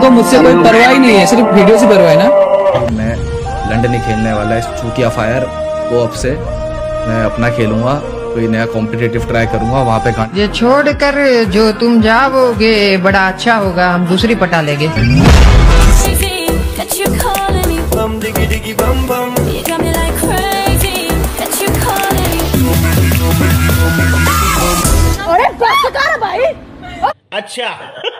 तुमको मुझसे कोई परवाह ही नहीं है, सिर्फ वीडियो से परवाह है ना। मैं लंदन ही खेलने वाला है चूतिया फायर को, अब से मैं अपना खेलूंगा, कोई नया कॉम्पिटिटिव ट्राई करूंगा वहाँ पे। ये छोड़ कर जो तुम जाओगे बड़ा अच्छा होगा, हम दूसरी पटा लेंगे। अरे बस कर भाई। अच्छा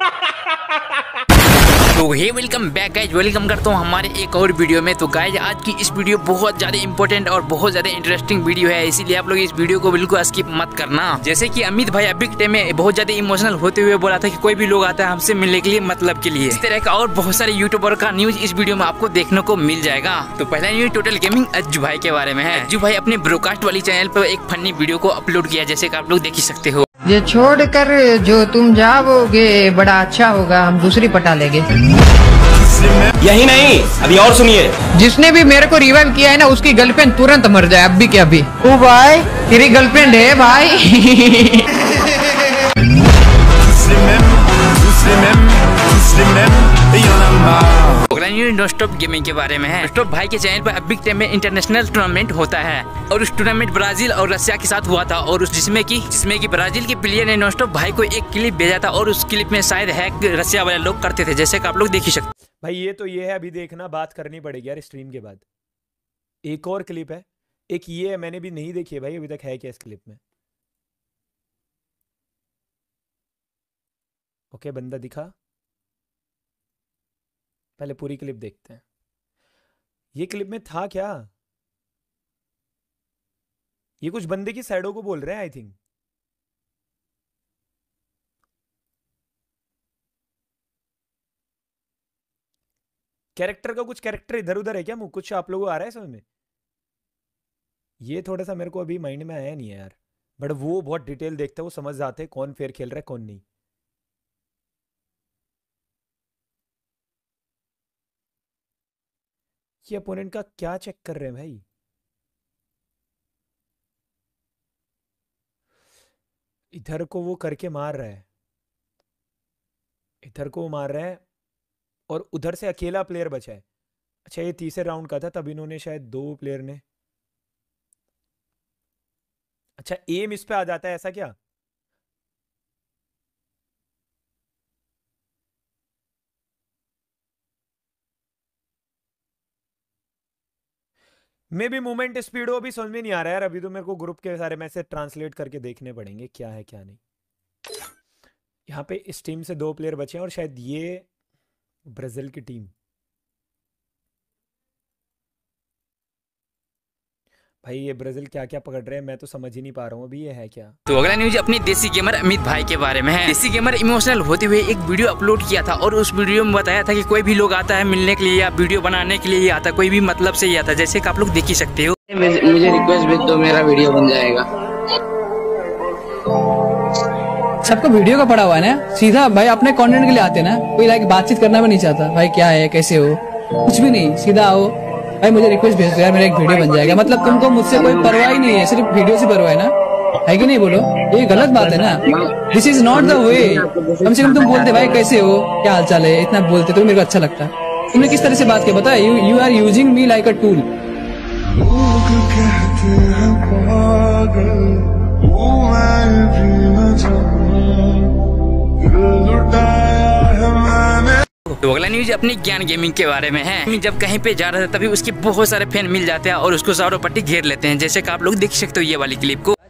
तो hey welcome back guys, welcome करता हूँ हमारे एक और वीडियो में। तो गाइज आज की इस वीडियो बहुत ज्यादा इंपॉर्टेंट और बहुत ज्यादा इंटरेस्टिंग वीडियो है, इसीलिए आप लोग इस वीडियो को बिल्कुल स्किप मत करना। जैसे कि अमित भाई अभी के टाइम में बहुत ज्यादा इमोशनल होते हुए बोला था कि कोई भी लोग आता है हमसे मिलने के लिए मतलब के लिए, इस तरह का और बहुत सारे यूट्यूबर का न्यूज इस वीडियो में आपको देखने को मिल जाएगा। तो पहला न्यूज टोटल गेमिंग अज्जू भाई के बारे में है। अज्जू भाई अपने ब्रॉडकास्ट वाली चैनल पर एक फनी वीडियो को अपलोड किया, जैसे की आप लोग देख ही सकते हो। ये छोड़ कर जो तुम जाओगे बड़ा अच्छा होगा, हम दूसरी पटा लेंगे। यही नहीं, अभी और सुनिए। जिसने भी मेरे को रिवाइव किया है ना, उसकी गर्लफ्रेंड तुरंत मर जाए, अब भी क्या अभी। ओ भाई तेरी गर्लफ्रेंड है भाई। नॉनस्टॉप गेमिंग के बारे में है। नॉनस्टॉप भाई के चैनल पर अभी टाइम में इंटरनेशनल टूर्नामेंट होता है और उस टूर्नामेंट ब्राजील और रशिया के साथ हुआ था, और जिसमें कि ब्राजील के प्लेयर ने नॉनस्टॉप भाई को एक क्लिप भेजा था और उस क्लिप में शायद हैक रशिया वाले लोग करते थे, जैसे कि आप लोग देख ही सकते। भाई ये है, अभी देखना, बात करनी पड़ेगी यार स्ट्रीम के बाद। एक और क्लिप है, एक ये है, मैंने भी नहीं देखी है भाई अभी तक, है क्या इस क्लिप में। ओके बंदा दिखा, पहले पूरी क्लिप देखते हैं। ये क्लिप में था क्या, ये कुछ बंदे की साइडों को बोल रहे हैं आई थिंक। कैरेक्टर का कुछ कैरेक्टर इधर उधर है क्या, कुछ आप लोगों को आ रहा है समझ में? ये थोड़ा सा मेरे को अभी माइंड में आया नहीं है यार, बट वो बहुत डिटेल देखते हैं, वो समझ जाते हैं कौन फेयर खेल रहा है कौन नहीं। ये अपोनेंट का क्या चेक कर रहे हैं भाई? इधर को वो करके मार रहा है, इधर को वो मार रहा है और उधर से अकेला प्लेयर बचा है। अच्छा ये तीसरे राउंड का था, तब इन्होंने शायद दो प्लेयर ने, अच्छा एम इस पे आ जाता है ऐसा क्या? मे भी मूवमेंट स्पीड हो, भी समझ में नहीं आ रहा है यार अभी तो। मेरे को ग्रुप के सारे मैसेज ट्रांसलेट करके देखने पड़ेंगे क्या है क्या नहीं। यहाँ पे इस टीम से दो प्लेयर बचे हैं और शायद ये ब्राजील की टीम। भाई ये ब्राजील क्या क्या पकड़ रहे हैं मैं तो समझ ही नहीं पा रहा हूँ अभी, ये है क्या? तो अगला न्यूज अपनी देसी गेमर अमित भाई के बारे में है। देसी गेमर इमोशनल होते हुए एक वीडियो अपलोड किया था और उस वीडियो में बताया था कि कोई भी लोग आता है मिलने के लिए या वीडियो बनाने के लिए ही आता, कोई भी मतलब से ही आता, जैसे कि आप लोग देख ही सकते हो। मुझे रिक्वेस्ट भेज दो, मेरा वीडियो बन जाएगा। सबको वीडियो का पड़ा हुआ है ना, सीधा भाई अपने कंटेंट के लिए आते ना, कोई लाइक बातचीत करना भी नहीं चाहता। भाई क्या है कैसे हो, कुछ भी नहीं, सीधा आओ भाई मुझे रिक्वेस्ट भेज दो यार, मेरा एक वीडियो बन जाएगा। मतलब तुमको मुझसे कोई परवाह ही नहीं है, सिर्फ वीडियो से परवाह है ना, है कि नहीं? बोलो, ये गलत बात है ना, this is not the way. कम से कम तुम बोलते भाई कैसे हो, क्या हाल चाल है, इतना बोलते तो मेरे को अच्छा लगता है। तुमने किस तरह से बात किया पता है? You are using me like a tool. तो अगला न्यूज अपनी ज्ञान गेमिंग के बारे में है। जब कहीं पे जा रहा था तभी उसके बहुत सारे फैन मिल जाते हैं और उसको चारों पट्टी घेर लेते हैं, जैसे कि आप लोग देख सकते हो ये वाली क्लिप को।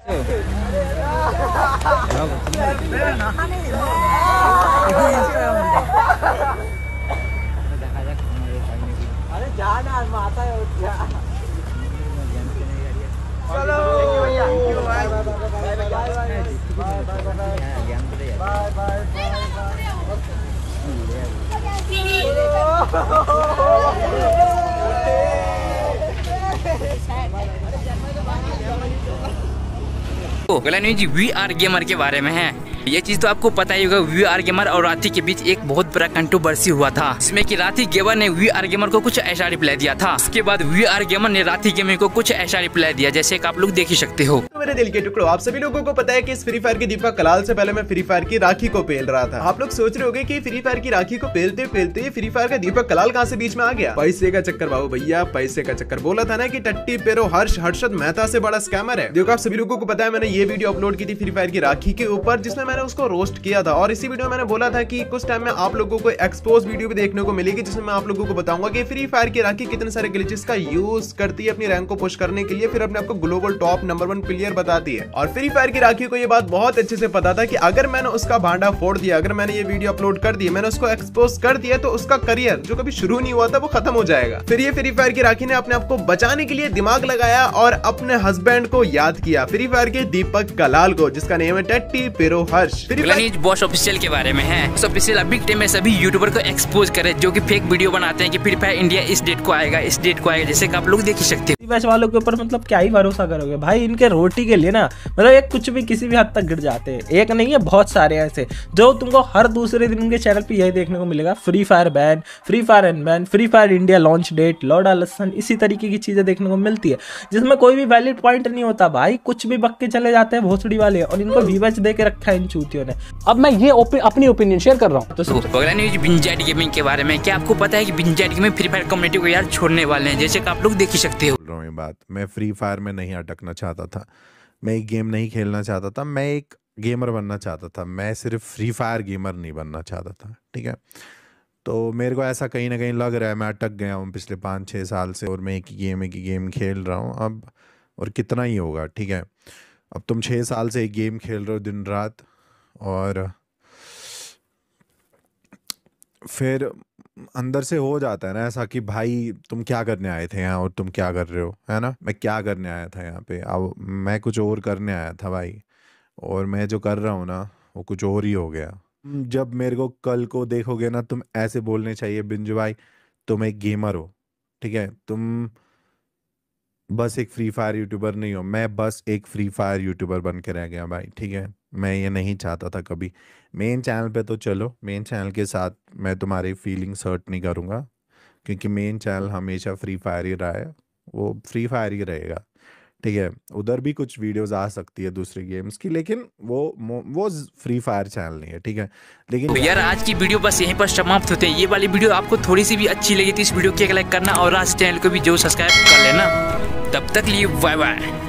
अगला न्यूज VR गेमर के बारे में है। ये चीज तो आपको पता ही होगा, VR गेमर और राथी के बीच एक बहुत बड़ा कंट्रोवर्सी हुआ था, जिसमें कि राथी गेमर ने VR गेमर को कुछ ऐसा रिप्लाई दिया था। उसके बाद VR गेमर ने राथी गेमर को कुछ ऐसा रिप्लाई दिया, जैसे कि आप लोग देख ही सकते हो। मेरे दिल के टुकड़ों, आप सभी लोगों को पता है कि इस फ्री फायर की दीपक कलाल से पहले मैं फ्री फायर की राखी को पेल रहा था। आप लोग सोच रहे होंगे कि फ्री फायर की राखी को पेलते पेलते ये फ्री फायर का दीपक कलाल कहां से बीच में आ गया। पैसे का चक्कर बाबू भैया, पैसे का चक्कर। बोला था ना कि टट्टी पेरो हर्षद मेहता से बड़ा स्कैमर है। देखो आप सभी लोगों को पता है, मैंने ये वीडियो अपलोड की थी फ्री फायर की राखी के ऊपर, जिसमें मैंने उसको रोस्ट किया था। और इसी वीडियो में मैंने बोला था कि कुछ टाइम में आप लोगों को एक्सपोज वीडियो भी देखने को मिलेगी, जिसमें मैं आप लोगों को बताऊंगा कि फ्री फायर की राखी कितने सारे ग्लिचेस का यूज करती है अपनी रैंक को पुश करने के लिए, फिर अपने आपको ग्लोबल टॉप नंबर 1 प्लेयर बताती है। और फ्री फायर की राखी को ये बात बहुत अच्छे से पता था कि अगर मैंने उसका भांडा फोड़ दिया, अगर मैंने ये वीडियो अपलोड कर दी, मैंने उसको एक्सपोज कर दिया, तो उसका करियर जो कभी शुरू नहीं हुआ था वो खत्म हो जाएगा। फिर ये फ्री फायर की राखी ने अपने आप को बचाने के लिए दिमाग लगाया और अपने हस्बैंड को याद किया, फ्री फायर के दीपक कलाल को, जिसका नेम है टट्टी पेरो हर्ष। बॉस ऑफिशियल के बारे में है। ऑफिशियल अभी टाइम में सभी यूट्यूबर को एक्सपोज करे जो कि फेक वीडियो बनाते हैं कि फ्री फायर इंडिया इस डेट को आएगा, इस डेट को आएगा, जैसे कि आप लोग देख ही सकते हैं। बैच वालों के ऊपर मतलब क्या ही भरोसा करोगे भाई, इनके रोटी के लिए ना मतलब एक कुछ भी किसी भी हद तक गिर जाते हैं। एक नहीं है, बहुत सारे ऐसे जो तुमको हर दूसरे दिन उनके चैनल पे यही देखने को मिलेगा, free fire ban, free fire unban, free fire India launch date, lord आलसन, इसी तरीके की चीजें देखने को मिलती है, जिसमें कोई भी वैलिड पॉइंट नहीं होता भाई। कुछ भी बक के चले जाते हैं भोसड़ी वाले, और इनको वीवच दे के रखा है इन चूतियों ने। अब मैं ये अपनी ओपिनियन शेयर कर रहा हूँ। तो अगला न्यूज बिंजाइट गेमिंग के बारे में। क्या आपको पता है कि बिंजाइट गेमिंग फ्री फायर कम्युनिटी को यार छोड़ने वाले हैं, जैसे कि आप लोग देख ही सकते हो। बात मैं फ्री फायर में नहीं अटकना चाहता था, मैं एक गेम नहीं खेलना चाहता था, मैं एक गेमर बनना चाहता था। मैं सिर्फ फ्री फायर गेमर नहीं बनना चाहता था, ठीक है। तो मेरे को ऐसा कहीं ना कहीं लग रहा है मैं अटक गया हूँ पिछले 5-6 साल से, और मैं एक ही गेम खेल रहा हूँ अब, और कितना ही होगा, ठीक है। अब तुम 6 साल से एक गेम खेल रहे हो दिन रात, और फिर अंदर से हो जाता है ना ऐसा कि भाई तुम क्या करने आए थे यहाँ और तुम क्या कर रहे हो, है ना। मैं क्या करने आया था यहाँ पे, अब मैं कुछ और करने आया था भाई, और मैं जो कर रहा हूँ ना वो कुछ और ही हो गया। जब मेरे को कल को देखोगे ना, तुम ऐसे बोलने चाहिए बिंजू भाई तुम एक गेमर हो, ठीक है, तुम बस एक फ्री फायर यूट्यूबर नहीं हो। मैं बस एक फ्री फायर यूट्यूबर बन के रह गया भाई, ठीक है। मैं ये नहीं चाहता था कभी। मेन चैनल पे तो चलो, मेन चैनल के साथ मैं तुम्हारी फीलिंग्स हर्ट नहीं करूँगा, क्योंकि मेन चैनल हमेशा फ्री फायर ही रहा है, वो फ्री फायर ही रहेगा, ठीक है। उधर भी कुछ वीडियोस आ सकती है दूसरी गेम्स की, लेकिन वो फ्री फायर चैनल नहीं है, ठीक है। लेकिन तो यार आज की वीडियो बस यहीं पर समाप्त होते हैं। ये वाली वीडियो आपको थोड़ी सी भी अच्छी लगी तो इस वीडियो को लाइक करना, और आज चैनल को भी जो सब्सक्राइब कर लेना। तब तक लिए बाय बाय।